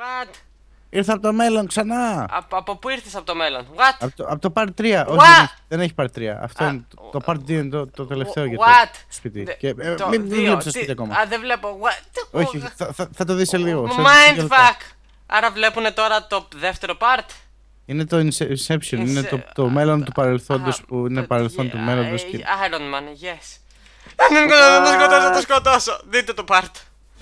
What? Ήρθα από το μέλλον ξανά. Από πού ήρθες από το μέλλον? What? Από το part 3. What? Όχι, δεν έχει part 3. Αυτό είναι το part 2 είναι το τελευταίο για το σπίτι. Μην βλέπεις το σπίτι ακόμα. Α, δεν βλέπω. What? Όχι, θα το δεις σε λίγο. Mindfuck! Άρα βλέπουνε τώρα το δεύτερο part. Είναι το Inception, είναι το μέλλον του παρελθόντος που είναι παρελθόν του μέλλοντος. Iron Man, yes. Δεν το σκοτώσω. Δείτε το part.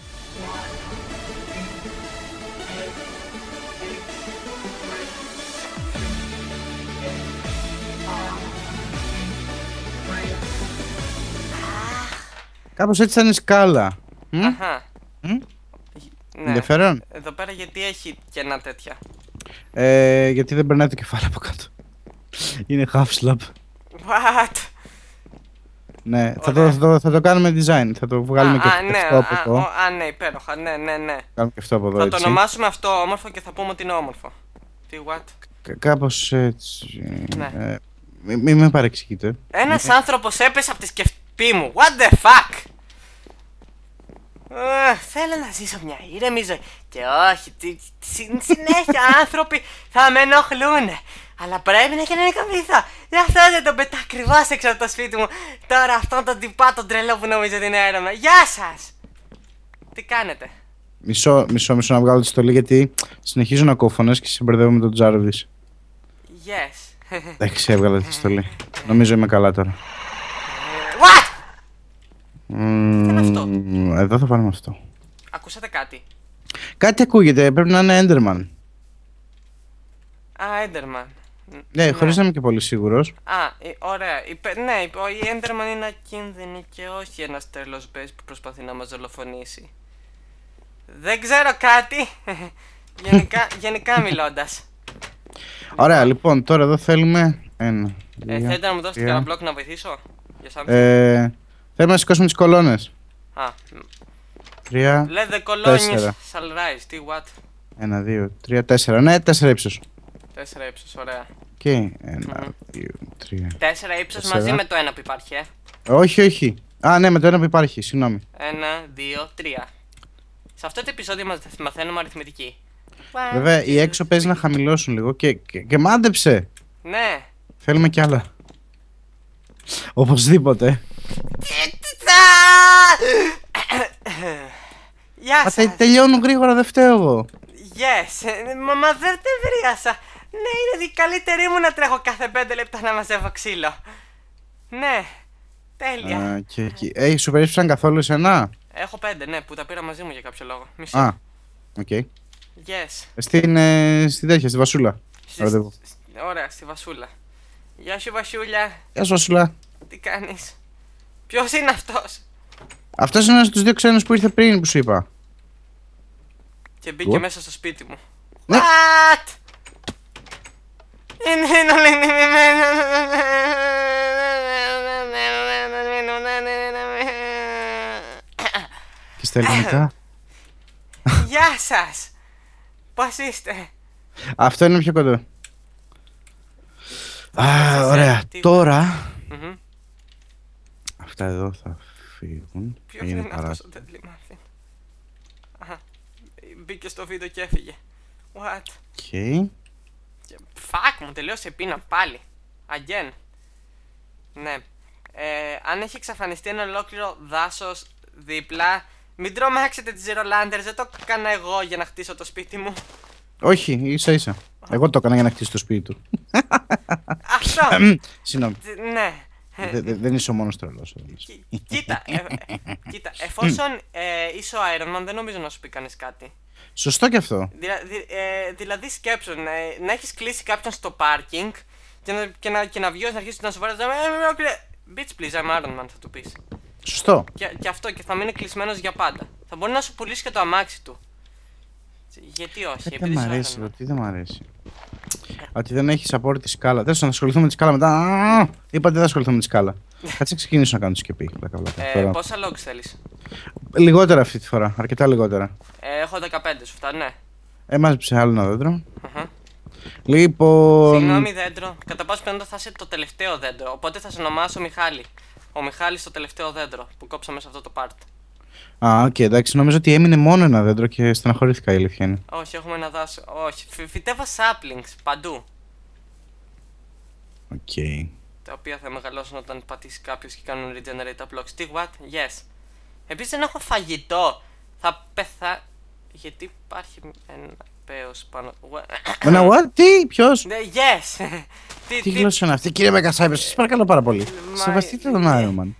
Κάπως έτσι σαν η σκάλα. Αχα. Ναι. Ενδιαφέρον. Εδώ πέρα γιατί έχει κενά τέτοια? Γιατί δεν περνάει το κεφάλι από κάτω. Είναι half slab. What? Ναι, θα το κάνουμε design. Θα το βγάλουμε και αυτό από εδώ. Α, ναι, υπέροχα. Ναι. Κάνουμε και αυτό από εδώ, θα έτσι. το ονομάσουμε αυτό όμορφο και θα πούμε ότι είναι όμορφο. Τι, what? Κάπως έτσι. Ναι. Μην με παρεξηγείτε. Ένας άνθρωπος έπεσε από τη σκεφτή μου. What the fuck? Θέλω να ζήσω μια ήρεμη ζωή. Και όχι, συνέχεια άνθρωποι θα με ενοχλούνε. Αλλά πρέπει να γίνω καμπίθα. Γι' αυτό δεν τον πετά ακριβώς έξω από το σπίτι μου. Τώρα αυτόν τον τυπά τον τρελό που νομίζω ότι είναι έρευνα. Γεια σας! Τι κάνετε? Μισό να βγάλω τη στολή γιατί συνεχίζω να κόφωνες και σε μπερδεύω με τον Τζάρβις. Yes. Εντάξει, έβγαλα τη στολή. Νομίζω είμαι καλά τώρα. What? Τι είναι αυτό? Εδώ θα πάρουμε αυτό. Ακούσατε κάτι? Κάτι ακούγεται, πρέπει να είναι Enderman. Α, Enderman. Ναι, χωρίς να είμαι και πολύ σίγουρος. Α, ωραία. Ναι, η Enderman είναι ακίνδυνη και όχι ένας τρελός μπέις που προσπαθεί να μας δολοφονήσει. Δεν ξέρω κάτι. Γενικά μιλώντας. Ωραία, λοιπόν, τώρα εδώ θέλουμε ένα. Θέλετε να μου δώσετε κανένα μπλοκ να βοηθήσω? Θέλουμε να σηκώσουμε τις κολόνες. Α. 3, Let the colonies 4. shall rise. Τι, what? 1, 2, 3, 4. Ναι, 4 ύψος. 4 ύψος, ωραία. Και 1, 2, 3. 4 ύψος μαζί με το ένα που υπάρχει, Όχι. Α, ναι, με το ένα που υπάρχει, συγγνώμη. 1, 2, 3. Σε αυτό το επεισόδιο μαθαίνουμε αριθμητική. Βέβαια, οι έξω παίζει να χαμηλώσουν λίγο και μάντεψε. Ναι. Θέλουμε κι άλλα. Οπωσδήποτε. Γεια σας. Τελειώνουν γρήγορα, δεν φταίω εγώ. Yes, μα δεν τε βρίασα. Ναι, είναι η καλύτερη μου να τρέχω κάθε 5 λεπτά να μαζεύω ξύλο. Ναι, τέλεια. Σου περίσσεψαν καθόλου εσένα? Έχω 5, ναι, που τα πήρα μαζί μου για κάποιο λόγο. Μισή. Α, οκ. Yes. Στην τέτοια, στη Βασούλα. Ωραία, στη Βασούλα. Γεια σου, Βασούλια. Γεια σου, Βασούλα. Τι κάνεις? Ποιος είναι αυτός? Αυτός είναι ένας από τους δύο ξένους που ήρθε πριν που σου είπα. Και μπήκε μέσα στο σπίτι μου. Ναι. What? Και στα ελληνικά. Γεια σας. Πώς είστε? Αυτό είναι πιο κοντό. Α, ωραία. Τώρα αυτά εδώ θα φύγουν. Ποιος είναι αυτός ο Deadly Muffin? Μπήκε στο βίντεο και έφυγε. What? Fuck, μου τελείωσε η πείνα πάλι. Again. Ναι. Αν έχει εξαφανιστεί ένα ολόκληρο δάσος δίπλα, μην τρομάξετε τις Zero Landers, δεν το έκανα εγώ για να χτίσω το σπίτι μου. Όχι, ίσα. Εγώ το έκανα για να χτίσω το σπίτι του. Αυτό! Συγγνώμη. Ναι. Δεν είσαι ο μόνος τρελός. Κοίτα, εφόσον είσαι ο Iron Man, δεν νομίζω να σου πει κανείς κάτι. Σωστό κι αυτό. Δηλαδή σκέψου, να έχεις κλείσει κάποιον στο πάρκινγκ και να βγει να αρχίσει να σου βάλει. Bitch please, I'm Iron Man, θα του πεις. Σωστό. Και αυτό, και θα μείνει κλεισμένος για πάντα. Θα μπορεί να σου πουλήσει και το αμάξι του. Γιατί όχι, δεν μ' αρέσει, ότι δεν μ' αρέσει. Ότι δεν έχει support τη σκάλα. Θέλω να ασχοληθούμε με τη σκάλα μετά. Είπατε δεν θα ασχοληθούμε με τη σκάλα. Κάτσε να ξεκινήσω να κάνω το σκεπί. Πόσα logs θέλεις? Λιγότερα αυτή τη φορά, αρκετά λιγότερα. Έχω 15, σου φτάνε. Μάζεψε άλλο ένα δέντρο. Λοιπόν. Συγγνώμη, δέντρο. Κατά πάσα πιθανότητα θα είσαι το τελευταίο δέντρο. Οπότε θα σε ονομάσω Μιχάλη. Ο Μιχάλης το τελευταίο δέντρο που κόψαμε σε αυτό το part. Α, οκ, εντάξει, νομίζω ότι έμεινε μόνο ένα δέντρο και στεναχωρήθηκα, η αλήθεια είναι. Όχι, έχουμε ένα δάσο. Όχι, φυτεύω saplings παντού. Οκ. Τα οποία θα μεγαλώσουν όταν πατήσει κάποιο και κάνουν regenerate blocks. Τι, what? Yes. Επίσης δεν έχω φαγητό. Θα πεθα... Γιατί υπάρχει ένα πέος πάνω... Ένα what? Τι, ποιος? Yes. Τι γλώσσα είναι αυτή, κύριε Megacyber, σας παρακαλώ πάρα πολύ. Σεβαστείτε τον Iron Man.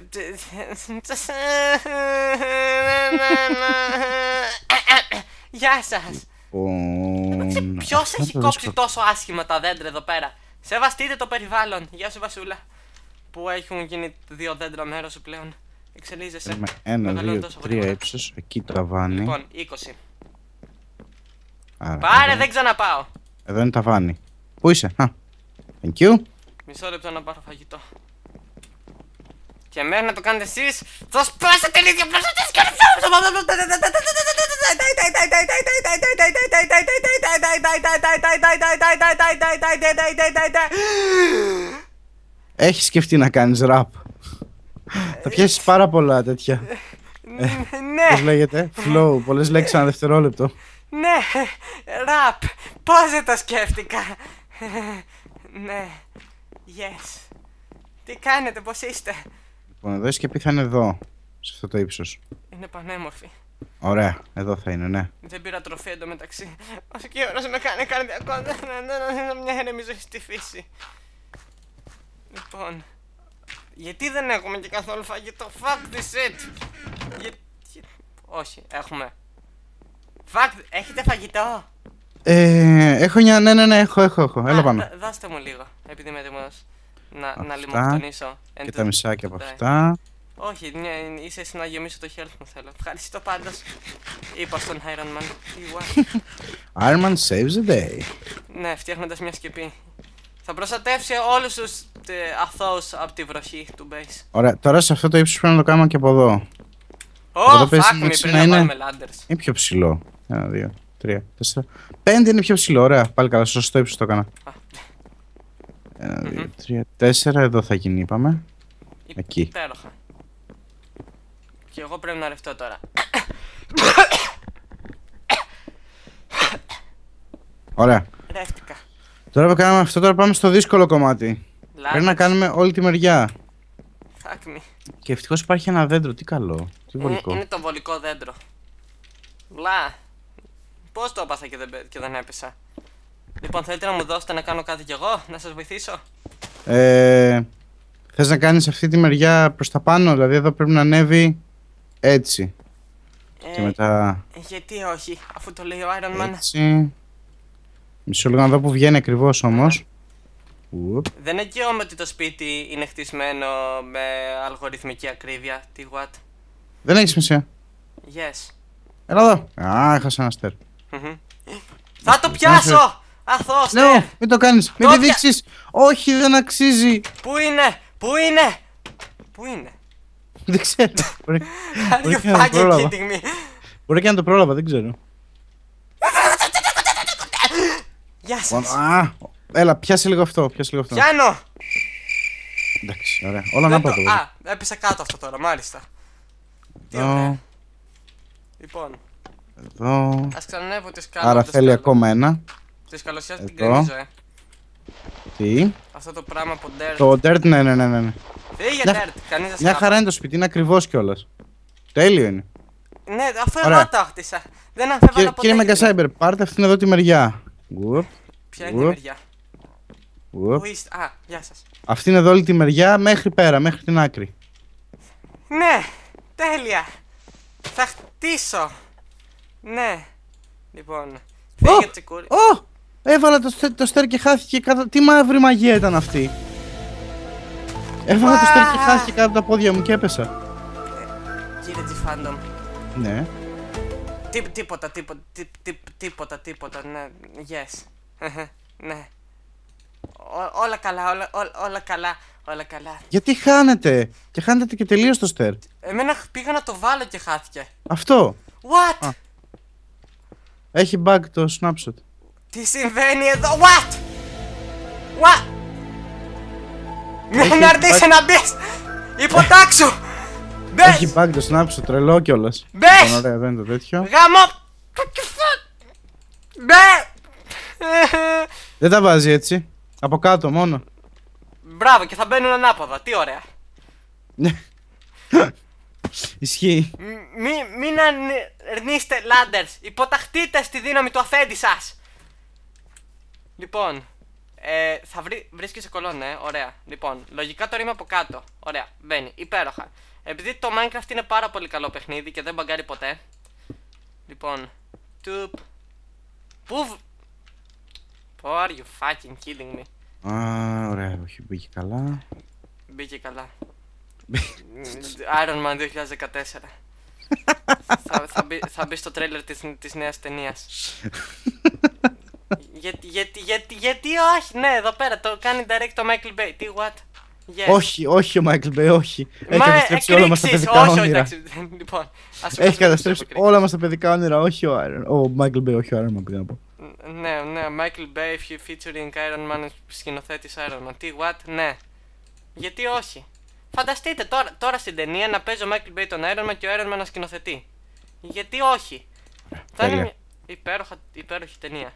Γεια σας. Ποιος έχει κόψει τόσο άσχημα τα δέντρα εδώ πέρα? Σεβαστείτε το περιβάλλον. Γεια σου Βασούλα. Που έχουν γίνει 2 δέντρα μέρος σου πλέον. Εξελίζεσαι. Με 1, 2, 3 ύψος, εκεί ταβάνι. Λοιπόν, 20. Άρα, Πάρε, δεν ξαναπάω. Εδώ είναι ταβάνι. Πού είσαι? Α, thank you. Μισό λεπτό να πάρω φαγητό. Και μέχρι να το κάνετε εσείς, θα σπάσετε την ίδια πλάσα της Έχεις σκεφτεί να κάνεις ραπ? Θα πιάσεις πάρα πολλά τέτοια. Πώς λέγεται? Flow, πολλές λέξεις ένα δευτερόλεπτο. Ναι, ραπ. Πώς δεν το σκέφτηκα. Ναι, yes. Τι κάνετε, πώς είστε? Λοιπόν, εδώ η σκεπή θα είναι εδώ, σε αυτό το ύψος. Είναι πανέμορφη. Ωραία, εδώ θα είναι, ναι. Δεν πήρα τροφή εντωμεταξύ. Όσο και ώρας με κάνει καρδιακό. Δεν μια ήρεμη ζωή στη φύση. Λοιπόν, γιατί δεν έχουμε και καθόλου φαγητό? Fuck this shit. Όχι, έχουμε. Fuck, έχετε φαγητό? Έχω μια, ναι, έχω. Έλα πάνω. Δώστε μου λίγο, επειδή είμαι έτοιμος να λιμοκτονήσω. Και τα μισάκια από αυτά. Όχι, είσαι εσύ να γεμίσω το health μου θέλω. Ευχαριστώ πάντως. Είπα στον Iron Man. Iron Man saves the day. Ναι, φτιάχνοντας μια σκεπή. Θα προστατεύσει όλους τους αθώους από τη βροχή του base. Ωραία, τώρα σε αυτό το ύψος πρέπει να το κάνουμε και από εδώ. Fuck me, πρέπει να βάλουμε ladders. Είναι πιο ψηλό. 1, 2, 3, 4, 5 είναι πιο ψηλό, ωραία. Πάλι καλά, στο σωστό ύψος το έκανα. 1, 2, 3, 4, εδώ θα γίνει, είπαμε. Εκεί. Υπέροχα. Και εγώ πρέπει να ρευτώ τώρα. Ωραία. Ρεύτηκα. Τώρα που κάναμε αυτό, τώρα πάμε στο δύσκολο κομμάτι. Πρέπει να κάνουμε όλη τη μεριά. Fuck me. Και ευτυχώς υπάρχει ένα δέντρο, τι καλό. Τι βολικό. Είναι το βολικό δέντρο. Βλά. Πώς το έπαθα και δεν έπεσα? Λοιπόν, θέλετε να μου δώσετε να κάνω κάτι κι εγώ, να σας βοηθήσω? Θες να κάνεις αυτή τη μεριά προς τα πάνω, δηλαδή εδώ πρέπει να ανέβει έτσι. Και μετά... Γιατί όχι, αφού το λέει ο Iron Man. Έτσι. Μισό λίγο να δω που βγαίνει ακριβώς όμως. Δεν εγγυώμαι ότι το σπίτι είναι χτισμένο με αλγοριθμική ακρίβεια. Τι what? Δεν έχει σημασία. Yes. Έλα εδώ. Α, έχασα ένα στέρ. Θα το πιάσω! Αθώος, ναι, μην το κάνεις, μην τη δείξεις. Όχι, δεν αξίζει. Πού είναι, πού είναι, πού είναι? Δεν ξέρω. Μπορεί και να το πρόλαβα, δεν ξέρω. Γεια σας. Έλα, πιάσε λίγο αυτό, Πιάνω. Εντάξει, ωραία. Όλα να πάω. Α, έπεσε κάτω αυτό τώρα, μάλιστα. Τι ωραία. Λοιπόν. Εδώ. Ας ξανανεύω τη σκάλα. Άρα θέλει ακόμα ένα. Τη σκαλωσιά την κρεμίζω, Τι? Αυτό το πράγμα από dirt. Το dirt, ναι. Φύγε dirt, κανείς δεν μια χαρά είναι το σπίτι, είναι ακριβώς κιόλας. Τέλειο είναι. Ναι, αφού εγώ το χτίσα. Δεν αφέβαλα ποτέ. Κύριε Megacyber, πάρτε αυτήν εδώ τη μεριά. Ποια είναι η μεριά? Α, γεια σας. Αυτή είναι εδώ όλη τη μεριά μέχρι πέρα, μέχρι την άκρη. Ναι, τέλεια. Θα χτίσω. Ναι. Λοιπόν. Φύγε τσικούρι. Έβαλα το στέρ και χάθηκε κάτω. Τι μαύρη μαγεία ήταν αυτή? Έβαλα το στέρ και χάθηκε κάτω από τα πόδια μου και έπεσα. Κύριε Τζιφάντομ. Ναι. Τίποτα, ναι. Yes. Ναι. Όλα καλά. Γιατί χάνετε? Και χάνετε και τελείως το στέρ. Εμένα πήγα να το βάλω και χάθηκε. Αυτό. What? Έχει bug το snapshot. Τι συμβαίνει εδώ? What? Μην αρνείσαι να μπεις! Υποτάξου! Έχει bug το snap τρελό κιόλας. Μπες! Ωραία, δεν είναι το τέτοιο. Γάμο! Μπε! Δεν τα βάζει έτσι. Από κάτω μόνο. Μπράβο, και θα μπαίνουν ανάποδα. Τι ωραία. Ισχύει. Μην αρνείστε ladders. Υποταχτείτε στη δύναμη του αφέντη σας. Λοιπόν, θα βρίσκει σε κολόνα, ωραία. Λοιπόν, λογικά το ρήμα από κάτω. Ωραία, μπαίνει, υπέροχα. Επειδή το Minecraft είναι πάρα πολύ καλό παιχνίδι και δεν μπαγκάρει ποτέ. Λοιπόν, τουπ. Πού. Are you fucking kidding me? Α, ωραία, όχι, μπήκε καλά. Μπήκε καλά. Iron Man 2014. Θα μπει στο τρέιλερ της νέας ταινίας. Γιατί όχι, ναι, εδώ πέρα το κάνει direct το Michael Bay. Τι, what? Yes. Όχι ο Michael Bay, όχι. Έχει καταστρέψει όλα μας τα παιδικά όνειρα. Λοιπόν, έχει καταστρέψει όλα μας τα παιδικά όνειρα, όχι ο Michael Bay, όχι ο Iron Man, πήγα να πω. Ναι, Michael Bay featuring Iron Man, σκηνοθέτης Iron Man. Τι, what? Ναι. Γιατί όχι? Φανταστείτε τώρα στην ταινία να παίζει ο Michael Bay τον Iron Man και ο Iron Man να σκηνοθετεί. Γιατί όχι? Θα είναι μια υπέροχη ταινία.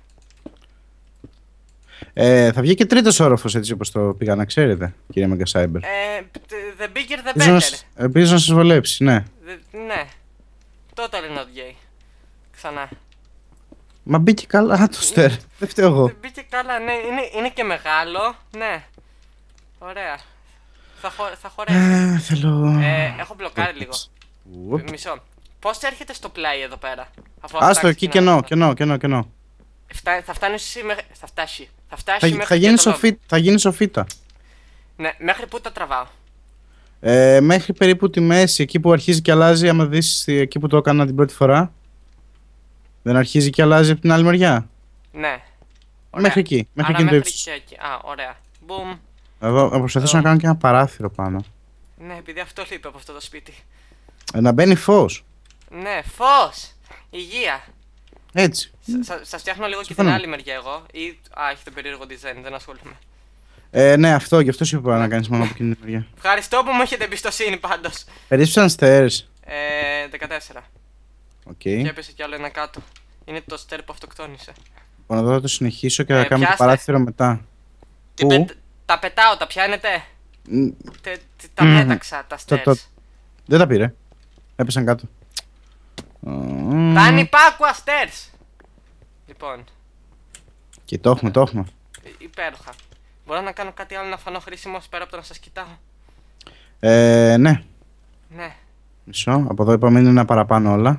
Θα βγει και τρίτος όροφος, έτσι όπως το πήγα να ξέρετε, κύριε Megacyber. The bigger the better. Ελπίζω να σας βολέψει, ναι. Ναι. Totally not gay. Ξανά. Μα μπήκε καλά το στέρ. Δεν φταίω εγώ. Μπήκε καλά, ναι. Είναι και μεγάλο. Ναι. Ωραία. Θα χωρέσει. Θέλω... Έχω μπλοκάρει λίγο. Μισό. Πώς έρχεται στο play εδώ πέρα? Άστο εκεί κενό. Θα φτάσει μέχρι θα γίνει σοφίτα. Ναι, μέχρι πού τα τραβάω? Μέχρι περίπου τη μέση, εκεί που αρχίζει και αλλάζει, άμα δεις εκεί που το έκανα την πρώτη φορά. Δεν αρχίζει και αλλάζει από την άλλη μεριά? Ναι. Μέχρι εκεί, μέχρι εκεί το ύψος. Α, ωραία. Μπουμ. Εγώ θα προσπαθήσω να κάνω και ένα παράθυρο πάνω. Ναι, επειδή αυτό λείπει από αυτό το σπίτι. Να μπαίνει φως. Ναι, φως. Υγεία. Έτσι. Σας φτιάχνω λίγο και την άλλη μεριά εγώ. Ή. Έχει το περίεργο design, δεν ασχολούμαι. Ναι, αυτό, γι' αυτό σου είπα να κάνεις μόνο από εκείνη την μεριά. Ευχαριστώ που μου έχετε εμπιστοσύνη πάντως. Περίσσεψαν stairs. 14. Οκ. Και έπεσε κι άλλο ένα κάτω. Είναι το στέρ που αυτοκτόνησε. Λοιπόν, εδώ θα το συνεχίσω και θα κάνουμε το παράθυρο μετά. Τα πετάω, τα πιάνετε? Τα πέταξα, τα stairs. Δεν τα πήρε. Έπεσαν κάτω. Τα ανυπάκουα stairs. Λοιπόν. Και το έχουμε. Υπέροχα. Μπορώ να κάνω κάτι άλλο να φανώ χρήσιμο πέρα από το να σας κοιτάω? Ναι. Ναι. Μισό, από εδώ είπαμε είναι ένα παραπάνω όλα.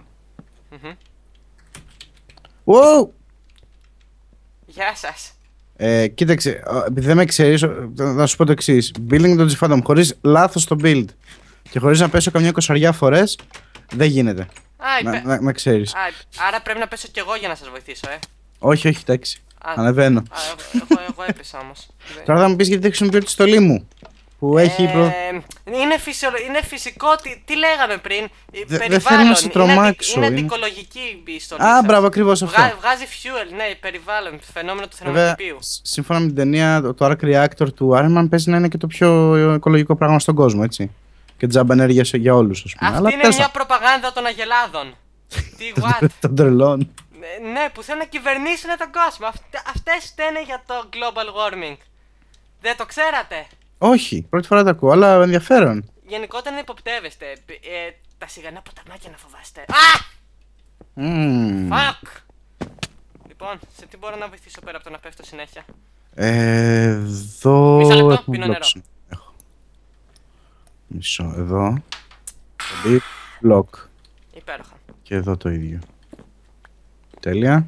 Wow! Γεια σας. Κοίταξε, επειδή δεν με ξέρεις, θα σου πω το εξής. Building το G-Phantom χωρίς λάθος στο build και χωρίς να πέσω καμιά 20 φορές, δεν γίνεται. Να ξέρεις. Άρα πρέπει να πέσω κι εγώ για να σας βοηθήσω, Όχι, εντάξει. Ανεβαίνω. Εγώ έπεσα όμως. Τώρα θα μου πεις γιατί δεν χρησιμοποιώ τη στολή μου. Που έχει είναι φυσικό, τι λέγαμε πριν. Δεν θέλω να σε τρομάξω. Είναι αντικολογική η στολή. Μπράβο, ακριβώς αυτό. Βγάζει fuel, ναι, περιβάλλον, φαινόμενο του θερμοκηπίου. Σύμφωνα με την ταινία, το Arc Reactor του Iron Man παίζει να είναι και το πιο οικολογικό πράγμα στον κόσμο, έτσι. Και τζάμπα ενέργεια για όλους, ας πούμε. Αυτή είναι μια προπαγάνδα των αγελάδων. Τι, what? Των τρελών. Ναι, που θέλουν να κυβερνήσουν τον κόσμο. Αυτές φταίνε για το global warming. Δεν το ξέρατε? Όχι, πρώτη φορά το ακούω, αλλά ενδιαφέρον. Γενικότερα υποπτεύεστε. Τα σιγανά ποταμάκια να φοβάστε. Fuck! Λοιπόν, σε τι μπορώ να βοηθήσω πέρα από το να πέφτω συνέχεια? Εδώ. Μισό λεπτό, πίνω νερό. Μισό, εδώ. Block. Υπέροχα. Και εδώ το ίδιο. Τέλεια.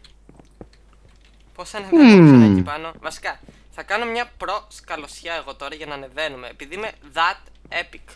Πώς ανεβαίνουμε εκεί πάνω? Βασικά, θα κάνω μια προσκαλωσιά εγώ τώρα για να ανεβαίνουμε. Επειδή είμαι that epic.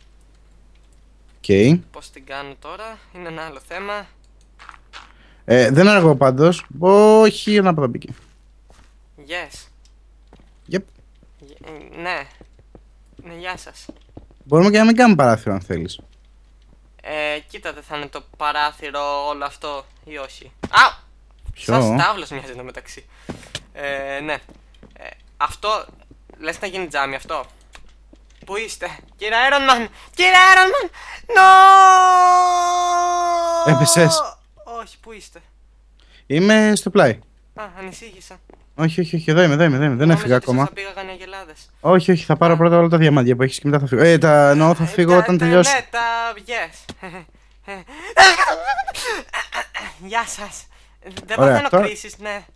Πώς την κάνω τώρα, είναι ένα άλλο θέμα. Δεν αργώ πάντως. Όχι, ανάποδα μπήκε. Yes. Yep. Ναι. Ναι, γεια σας. Μπορούμε και να μην κάνουμε παράθυρο αν θέλεις. Κοίτα, δεν θα είναι το παράθυρο όλο αυτό ή όχι? Α! Ποιο? Σαν στάβλος μοιάζει εδώ μεταξύ. Ναι. Αυτό, λες να γίνει τζάμι αυτό? Πού είστε, κύριε Iron Man! Κύριε Iron Man! No! Έπεσες. Όχι, πού είστε? Είμαι στο πλάι. Α, ανησύχησα. Όχι, εδώ είμαι. Δεν έφυγα ακόμα. Θα πήγαγαν οι αγελάδες. Όχι, θα πάρω πρώτα όλα τα διαμάντια που έχεις και μετά θα φύγω. Θα φύγω όταν τελειώσει. Ναι, τα yes. Γεια σας. Δεν παθαίνω κρίσεις, ναι.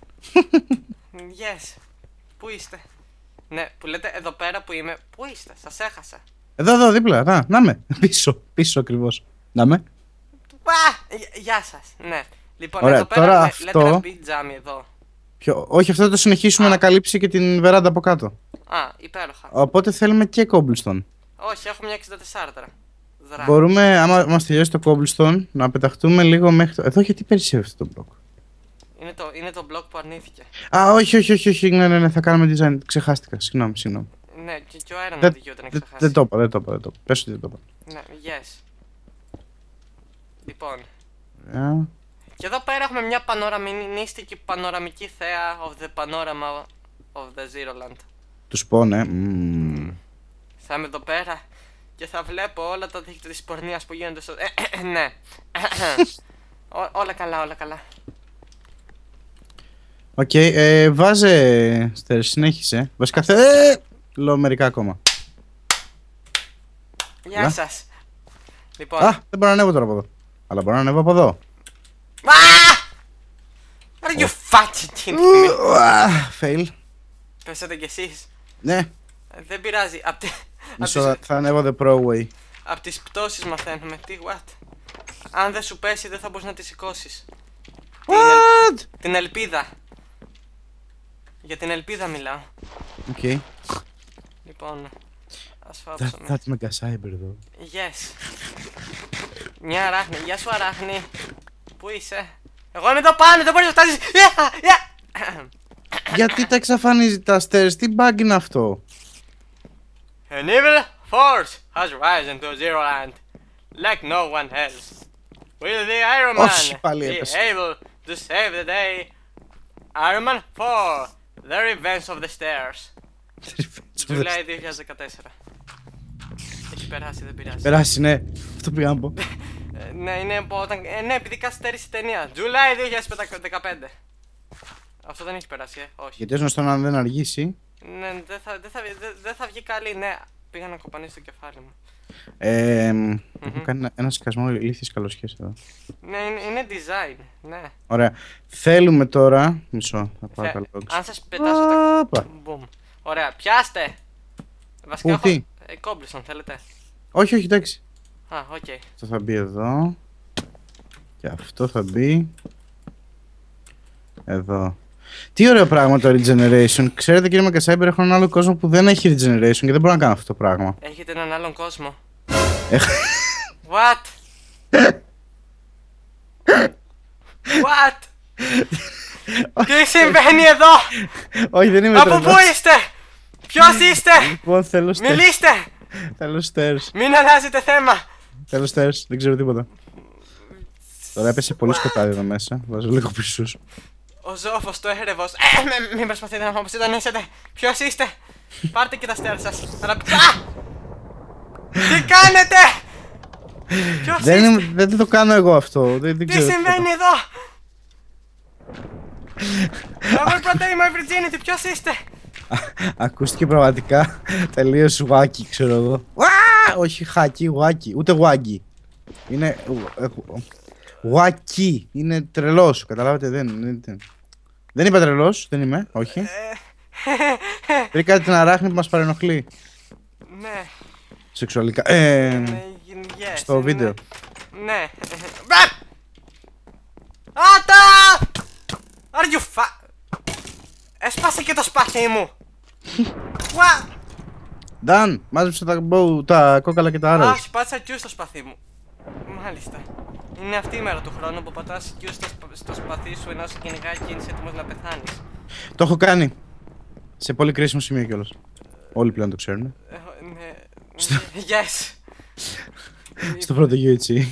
Yes. Πού είστε? Ναι, που λέτε εδώ πέρα που είμαι. Πού είστε, σας έχασα. Εδώ, δίπλα. Να είμαι. Πίσω ακριβώς. Να είμαι. Γεια σας, ναι. Λοιπόν, ωραία, εδώ πέρα τώρα λέτε να μπει τζάμι εδώ. Όχι, αυτό θα το συνεχίσουμε να καλύψει και την βεράντα από κάτω. Α, υπέροχα. Οπότε θέλουμε και cobblestone. Όχι, έχω μια 64. Μπορούμε, άμα μας τελειώσει το cobblestone, να πεταχτούμε λίγο μέχρι το... Εδώ γιατί περισσεύει αυτό το μπλοκ. Είναι το μπλοκ που αρνήθηκε. Α, όχι, ναι, θα κάνουμε design. Ξεχάστηκα, συγγνώμη. Ναι, και ο Iron δεν δικαιούται να ξεχάσει. Δεν το είπα. Πες ότι δεν το είπα. Ναι, yes. Λοιπόν. Yeah. Και εδώ πέρα έχουμε μια πανοραμιστική πανοραμική θέα of the panorama of the Zero Land. Τους πω, ναι. Θα είμαι εδώ πέρα και θα βλέπω όλα τα δίκτυα της πορνείας που γίνονται στο... ναι. Όλα καλά. Οκ, βάζε Στέρ, συνέχισε. Βασικά λέω μερικά ακόμα. Γεια σας. Λοιπόν. Α, δεν μπορώ να ανέβω τώρα από εδώ. Αλλά μπορώ να ανέβω από εδώ. Are you fucking me? Fail. Πέσατε κι εσείς. Ναι. Δεν πειράζει. Θα ανέβω the pro way. Απ' τις πτώσεις μαθαίνουμε. Τι, what? Αν δεν σου πέσει δεν θα μπορείς να τη σηκώσεις. What? Την ελπίδα. Για την ελπίδα μιλάω. Οκ. Λοιπόν, ας φάψουμε. Θα είμαι Cyber εδώ. Yes. Μια αράχνη. Γεια σου αράχνη. Πού είσαι? Εγώ είμαι εδώ πάνω, δεν μπορείς να φτάσεις. Γιατί τα εξαφανίζει τα stairs, τι bug είναι αυτό? An evil force has risen to Zero Land, like no one else. Will the Iron Man be able to save the day? Iron Man 4, the revenge of the stairs. July 2014. Έχει περάσει, δεν πειράζει. Περάσει, ναι. Αυτό πήγα να πω. Ναι, είναι όταν... ναι, επειδή καθυστέρησε η ταινία. July 2015. Αυτό δεν έχει περάσει, όχι. Γιατί γνωστόν αν δεν αργήσει. Ναι, δεν θα βγει καλή, ναι. Πήγα να κοπανίσω το κεφάλι μου. Έχω κάνει ένα σκασμό ηλίθιες καλοσχέσεις εδώ. Ναι, είναι design, ναι. Ωραία. Θέλουμε τώρα... Μισό, θα πάω τα logs. Αν σας πετάσω τα... Boom. Ωραία, πιάστε! Βασικά έχω... Cobblestone, θέλετε? Όχι, εντάξει. Α, οκ. Αυτό θα μπει εδώ. Και αυτό θα μπει εδώ. Τι ωραίο πράγμα το regeneration. Ξέρετε κύριε Μακασάιμπερ, έχω έναν άλλο κόσμο που δεν έχει regeneration και δεν μπορώ να κάνω αυτό το πράγμα. Έχετε έναν άλλον κόσμο. What? What? Τι συμβαίνει εδώ? Όχι, δεν είμαι τρελός. Από πού είστε? Ποιος είστε? Λοιπόν, θέλω stairs. Μιλήστε! Θέλω stairs. Μην αλλάζετε θέμα. Θέλω stairs, δεν ξέρω τίποτα. Τώρα έπεσε πολύ σκοτάδι εδώ μέσα. Βάζω λίγο πίσω. Ο Ζόφος, το έρευος. Μην προσπαθείτε να μου αποσυντονίσετε. Ποιος είστε? Πάρτε και τα stairs σας. Τι κάνετε? Ποιος είστε? Δεν το κάνω εγώ αυτό. Τι συμβαίνει εδώ? Double protect my virginity, ποιος είστε? Ακούστηκε πραγματικά τελείως wacky, ξέρω εγώ. Όχι χάκι, wacky, ούτε wacky. Είναι wacky, είναι τρελός, καταλάβατε, δεν είπα τρελός, δεν είμαι, όχι. Βρήκα την αράχνη που μας παρενοχλεί. Ναι. Σεξουαλικά, στο βίντεο. Ναι. Άτα! Are you έσπασε και το σπαθί μου. Νταν, μάζεψε τα κόκαλα και τα άρρος. Α, πάτησα Q στο σπαθί μου. Μάλιστα. Είναι αυτή η μέρα του χρόνου που πατάς Q στο σπαθί σου ενώ σε κυνηγάει και είσαι έτοιμος να πεθάνεις. Το έχω κάνει. Σε πολύ κρίσιμο σημείο κιόλας. Όλοι πλέον το ξέρουν. Ναι. Yes. Στο πρώτο UHC.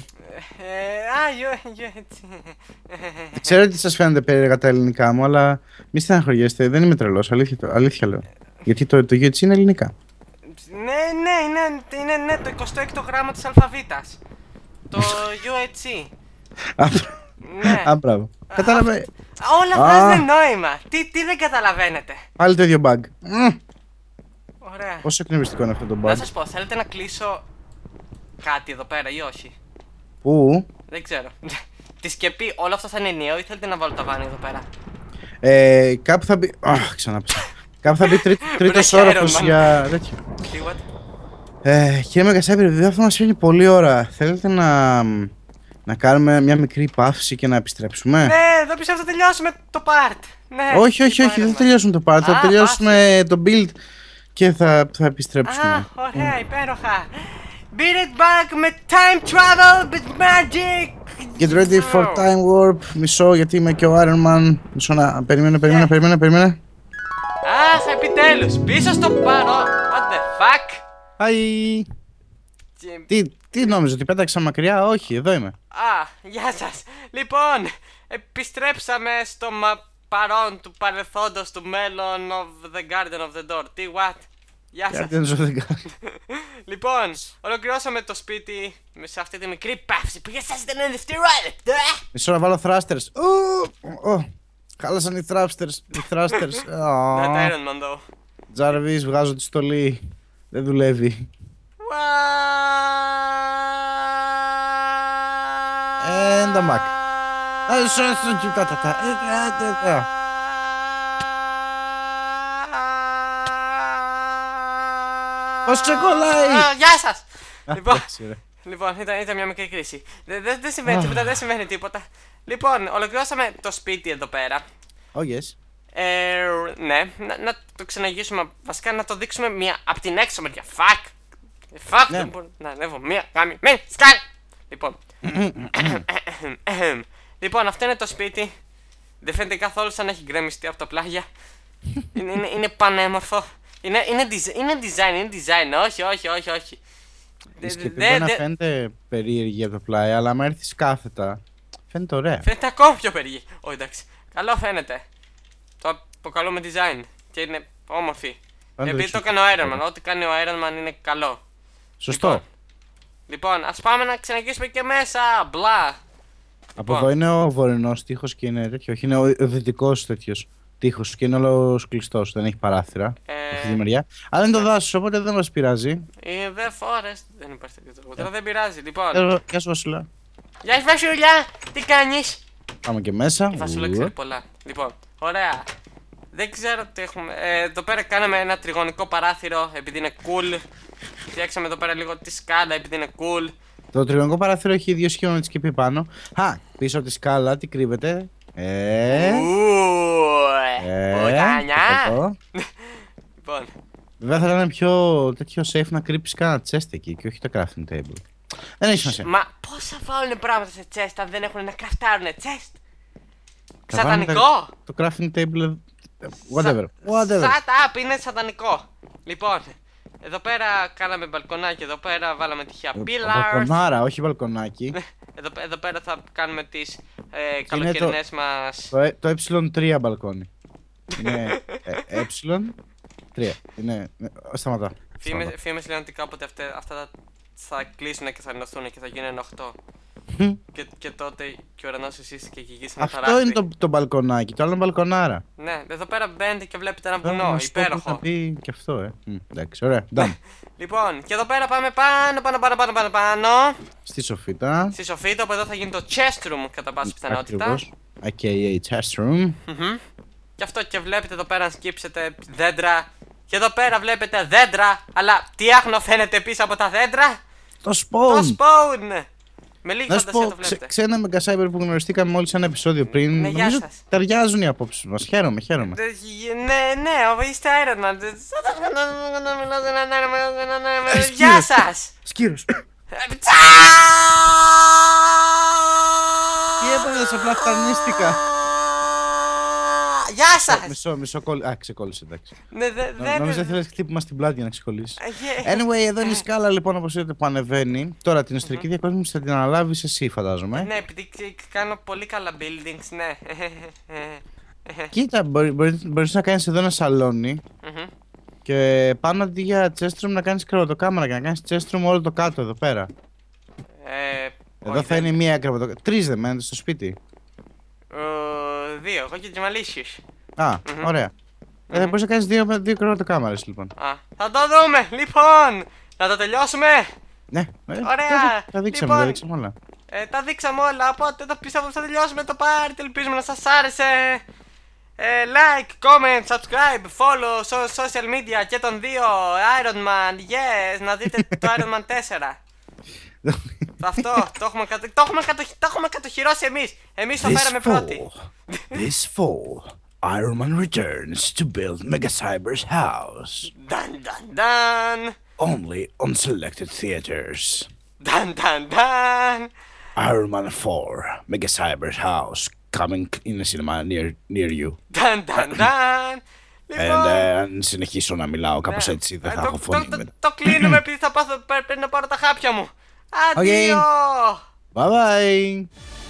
UHC. Ξέρω ότι σας φαίνονται περίεργα τα ελληνικά μου, αλλά μη στεναχωριέστε, δεν είμαι τρελός, αλήθεια λέω. Γιατί το UHC είναι ελληνικά. Ναι, το 26ο γράμμα της αλφαβήτας. Το UHC. Ναι. Α, μπράβο. Κατάλαβε. Όλα βγάζουν νόημα. Τι δεν καταλαβαίνετε. Πάλι το ίδιο bug. Ωραία. Πόσο εκνευριστικό είναι αυτό το bug. Να σας πω, θέλετε να κλείσω κάτι εδώ πέρα ή όχι? Πού? Δεν ξέρω. Τη σκεπή, όλο αυτό θα είναι ενιαίο ή θέλετε να βάλω τα βάνη εδώ πέρα? Κάπου θα μπει. Ξανάψα. Κάπου θα μπει τρίτος όροφος για τέτοιο. Κύριε Μεγκασάιμπερ, επειδή αυτό μας φύγει πολλή ώρα, θέλετε να κάνουμε μια μικρή παύση και να επιστρέψουμε? Ναι, εδώ πιστεύω θα τελειώσουμε το part. Ναι, όχι, δεν θα τελειώσουμε το part. Θα τελειώσουμε το build και θα επιστρέψουμε. Ωραία, υπέροχα. Beat it back με time travel with magic. Get ready for time warp. Μισό, γιατί είμαι και ο Iron Man. Μισό να. Περίμενε. Αχ, επιτέλους, πίσω στο παρόν. What the fuck? Hi. Τι νόμιζα, ότι πέταξα μακριά? Όχι, εδώ είμαι. Γεια σας. Λοιπόν, επιστρέψαμε στο παρόν του παρελθόντος του μέλλον of the garden of the door. Τι, what? Γεια σας. Λοιπόν, ολοκληρώσαμε το σπίτι σε αυτή τη μικρή παύση που για σας ήταν ένα δευτερόλεπτο. Μισό να βάλω thrusters. Χάλασαν οι thrusters. Δεν τα Iron Man though. Jarvis, βγάζω τη στολή. Δεν δουλεύει. And the Mac. Πώς ξεκολλάει! Γεια σας! Λοιπόν, ήταν μια μικρή κρίση. Δεν συμβαίνει τίποτα, δεν συμβαίνει τίποτα. Λοιπόν, ολοκληρώσαμε το σπίτι εδώ πέρα. Oh yes. Ναι, να το ξαναγήσουμε. Βασικά να το δείξουμε μία από την έξω μεριά. Fuck! Δεν μπορώ να ανέβω μία γάμη. Μην σκάλ! Λοιπόν, αυτό είναι το σπίτι. Δεν φαίνεται καθόλου σαν να έχει γκρεμιστεί από τα πλάγια. Είναι πανέμορφο. Είναι design, όχι. Η σκεπή μπορεί να φαίνεται περίεργη από το πλάι, αλλά άμα έρθεις κάθετα, φαίνεται ωραία. Φαίνεται ακόμα πιο περίεργη. Όχι, εντάξει. Καλό φαίνεται. Το αποκαλούμε design και είναι όμορφη. Επειδή το έκανε ο Iron Man. Ό,τι κάνει ο Iron Man είναι καλό. Σωστό. Λοιπόν, ας πάμε να ξαναγυρίσουμε και μέσα. Μπλα. Από εδώ είναι ο βορεινός τοίχος και είναι τέτοιο. Όχι, είναι ο δυτικός τέτοιος τοίχος και είναι όλος κλειστός. Δεν έχει παράθυρα αυτή τη μεριά. Αλλά είναι το δάσος, οπότε δεν μας πειράζει. The forest. Δεν υπάρχει τέτοιο τρόπο. Δεν πειράζει. Λοιπόν. Γεια σου, Βασιλά. Γεια σου, Βασιλιά. Τι κάνεις? Πάμε και μέσα. Η Βασιλά ξέρει πολλά. Λοιπόν, ωραία. Δεν ξέρω τι έχουμε. Εδώ πέρα κάναμε ένα τριγωνικό παράθυρο επειδή είναι cool. Φτιάξαμε εδώ πέρα λίγο τη σκάλα επειδή είναι cool. Το τριγωνικό παράθυρο έχει 2 σχήμα με τη σκεπή πάνω. Πίσω από τη σκάλα τι κρύβεται? Πουτάνια. Λοιπόν. Βέβαια θα ήταν πιο τέτοιο safe να κρύψεις κάνα chest εκεί και όχι το crafting table. Δεν έχει σημασία. Μα πώς θα βάλουν πράγματα σε chest αν δεν έχουν να κραφτάρουνε chest? Σατανικό! Το crafting table. Whatever. Shut up, είναι σατανικό. Λοιπόν, εδώ πέρα κάναμε μπαλκονάκι, εδώ πέρα βάλαμε τυχαία pillars. Μπαλκονάρα, όχι μπαλκονάκι. Εδώ πέρα θα κάνουμε τις καλοκαιρινές μας. Το ε3 μπαλκόνι. Είναι ε3. Είναι. Σταματά. Φήμες λένε ότι κάποτε αυτά θα κλείσουν και θα ενωθούν και θα γίνουν 8. Και τότε και ο ουρανός εσύστηκε και γύρισε ένα παράθυρο. Αυτό είναι το μπαλκονάκι, το άλλο είναι μπαλκονάρα. Ναι, εδώ πέρα μπαίνετε και βλέπετε ένα βουνό, υπέροχο. Θα πει και αυτό, εντάξει, ωραία, done. Λοιπόν, και εδώ πέρα πάμε πάνω. Στη σοφίτα. Στη σοφίτα, όπου εδώ θα γίνει το chest room κατά πάσα πιθανότητα. AKA chest room. Και αυτό και βλέπετε εδώ πέρα να σκύψετε δέντρα. Και εδώ πέρα βλέπετε δέντρα, αλλά τι άχνο φαίνεται πίσω από τα δέντρα? Το spawn! Με λίγη φαντασία το βλέπετε. Ξένα Μεγκασάιμπερ που γνωριστήκαμε μόλις ένα επεισόδιο πριν. Νομίζω ταιριάζουν οι απόψεις μας. Χαίρομαι. Ναι, είστε Iron Man. Γεια σας! Σκύρος. Τι έπαθες, απλά φτανίστηκα. Γεια σας! Μισό ξεκόλλησε, εντάξει. Νόμιζα θέλεις χτύπημα στην πλάτη για να ξεκολλήσει. Anyway, εδώ είναι η σκάλα λοιπόν όπως είδατε που ανεβαίνει. Τώρα την ιστορική διακόσμηση θα την αναλάβεις εσύ, φαντάζομαι. Ναι, επειδή κάνω πολύ καλά buildings, ναι. Κοίτα, μπορείς να κάνεις εδώ ένα σαλόνι. Και πάνω αντί για chest room να κάνεις κρεβατοκάμαρα και να κάνεις chest room όλο το κάτω εδώ πέρα. Εδώ θα είναι μία κρεβατοκάμαρα. 3 δεν μένετε στο σπίτι. 2, εγώ και Τζιμαλίσιος. Ωραία. Μπορείς να κάνεις 2 κρεβατοκάμαρες λοιπόν. Θα το δούμε, λοιπόν! Να το τελειώσουμε! Ναι, ωραία! Τα δείξαμε, τα δείξαμε όλα. Τα δείξαμε όλα, οπότε το πιστεύω ότι θα τελειώσουμε το πάρτι. Ελπίζουμε να σας άρεσε. Like, comment, subscribe, follow, social media και τον 2 Iron Man, yes, να δείτε το Iron Man 4. Αυτό, το έχουμε κατοχυρώσει εμείς. Εμείς το φέραμε πρώτοι. This fall, Iron Man returns to build Mega Cyber's house. Dun dun dun. Only on selected theaters. Dun dun dun. Iron Man 4, Mega Cyber's house, coming in a cinema near you. Dun dun dun. Αν συνεχίσω να μιλάω κάπως έτσι δεν θα έχω φωνή. Το κλείνουμε επειδή πρέπει να πάρω τα χάπια μου. Αντίο! Bye bye!